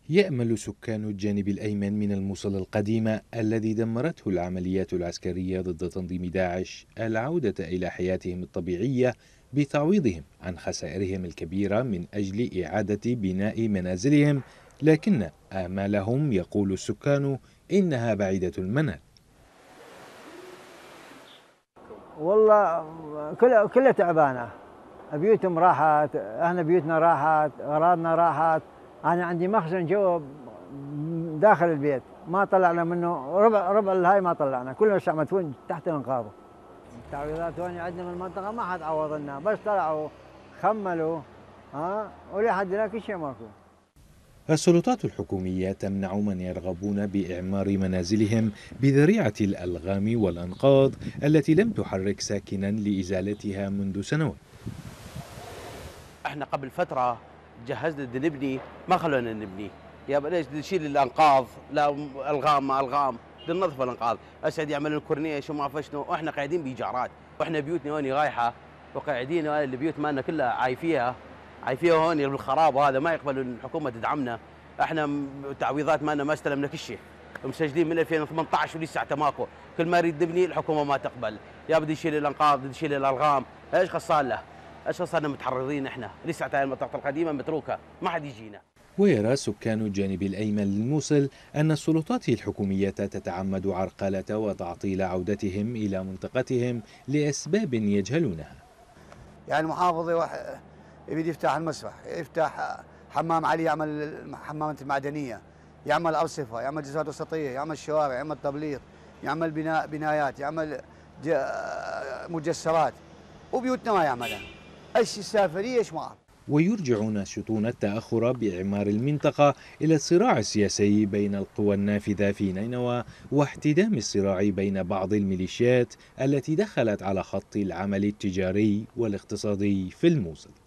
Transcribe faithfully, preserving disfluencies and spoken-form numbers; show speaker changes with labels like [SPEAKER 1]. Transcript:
[SPEAKER 1] يأمل سكان الجانب الأيمن من الموصل القديمة الذي دمرته العمليات العسكرية ضد تنظيم داعش العودة إلى حياتهم الطبيعية بتعويضهم عن خسائرهم الكبيرة من أجل إعادة بناء منازلهم، لكن آمالهم يقول السكان إنها بعيدة المنال.
[SPEAKER 2] والله كلها كلها تعبانة، بيوتهم راحت، احنا بيوتنا راحت، أراضنا راحت. أنا عندي مخزن جوا داخل البيت ما طلعنا منه ربع ربع الهاي، ما طلعنا كلنا مدفون تحت الانقاض. التعويضات هون عندنا من المنطقة ما حد عوض لنا، بس طلعوا خملوا ها ولحد الآن كل شيء ماكو.
[SPEAKER 1] السلطات الحكومية تمنع من يرغبون بإعمار منازلهم بذريعة الألغام والأنقاض التي لم تحرك ساكنا لإزالتها منذ سنوات.
[SPEAKER 3] احنا قبل فترة جهزنا بدنا نبني ما خلونا نبني، يا ليش نشيل الانقاض، لا الغام ما الغام، بدنا ننظف الانقاض، اسعد يعملوا الكورنيش وما عرف شنو، واحنا قاعدين بايجارات، واحنا بيوتنا هوني رايحة وقاعدين البيوت مالنا كلها عايفيها عايفيها هوني بالخراب، وهذا ما يقبل الحكومة تدعمنا، احنا التعويضات مالنا ما استلمنا كل شيء، مسجلين من ألفين وثمانية عشر ولسه حتى ماكو، كل ما يريد نبني الحكومة ما تقبل، يا بدي يشيل الانقاض بدي يشيل الالغام، ايش خصال له؟ ايش صرنا متحررين احنا، لسه هاي المنطقة القديمة متروكة ما حد يجينا.
[SPEAKER 1] ويرى سكان الجانب الأيمن للموصل أن السلطات الحكومية تتعمد عرقلة وتعطيل عودتهم إلى منطقتهم لأسباب يجهلونها.
[SPEAKER 4] يعني المحافظ يريد يفتح المسرح، يفتح حمام علي، يعمل حمامات المعدنية، يعمل أرصفة، يعمل جسات وسطية، يعمل شوارع، يعمل تبليط، يعمل بناء بنايات، يعمل مجسرات، وبيوتنا ما يعملها. ايش السالفة؟ ايش ما
[SPEAKER 1] ويرجع ناشطون التأخر بإعمار المنطقة إلى الصراع السياسي بين القوى النافذة في نينوى واحتدام الصراع بين بعض الميليشيات التي دخلت على خط العمل التجاري والاقتصادي في الموصل.